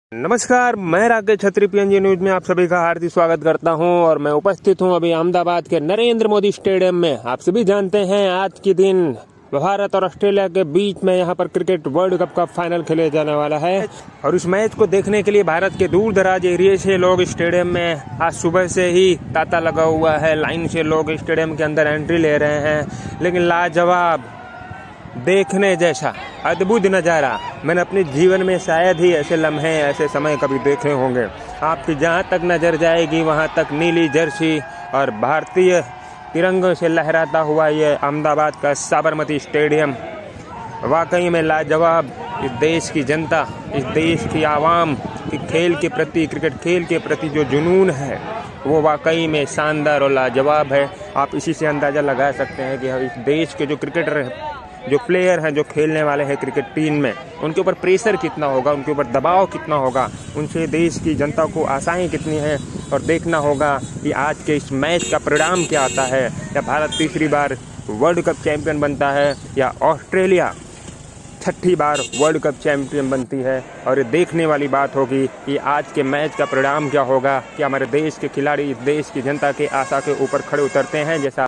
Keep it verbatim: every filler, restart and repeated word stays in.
नमस्कार, मैं राकेश छत्री पीएनजी न्यूज में आप सभी का हार्दिक स्वागत करता हूं और मैं उपस्थित हूं अभी अहमदाबाद के नरेंद्र मोदी स्टेडियम में। आप सभी जानते हैं आज के दिन भारत और ऑस्ट्रेलिया के बीच में यहां पर क्रिकेट वर्ल्ड कप का फाइनल खेले जाने वाला है और इस मैच को देखने के लिए भारत के दूर दराज एरिया से लोग स्टेडियम में आज सुबह से ही तांता लगा हुआ है। लाइन से लोग स्टेडियम के अंदर एंट्री ले रहे हैं, लेकिन लाजवाब देखने जैसा अद्भुत नज़ारा मैंने अपने जीवन में शायद ही ऐसे लम्हे ऐसे समय कभी देखे होंगे। आपकी जहां तक नजर जाएगी वहां तक नीली जर्सी और भारतीय तिरंगे से लहराता हुआ ये अहमदाबाद का साबरमती स्टेडियम वाकई में लाजवाब। इस देश की जनता, इस देश की आवाम की खेल के प्रति, क्रिकेट खेल के प्रति जो जुनून है वो वाकई में शानदार और लाजवाब है। आप इसी से अंदाज़ा लगा सकते हैं कि इस देश के जो क्रिकेटर जो प्लेयर हैं, जो खेलने वाले हैं क्रिकेट टीम में, उनके ऊपर प्रेशर कितना होगा, उनके ऊपर दबाव कितना होगा, उनसे देश की जनता को आशाएं कितनी हैं। और देखना होगा कि आज के इस मैच का परिणाम क्या आता है। या भारत तीसरी बार वर्ल्ड कप चैंपियन बनता है या ऑस्ट्रेलिया छठी बार वर्ल्ड कप चैंपियन बनती है। और ये देखने वाली बात होगी कि आज के मैच का परिणाम क्या होगा, कि हमारे देश के खिलाड़ी इस देश की जनता के आशा के ऊपर खड़े उतरते हैं। जैसा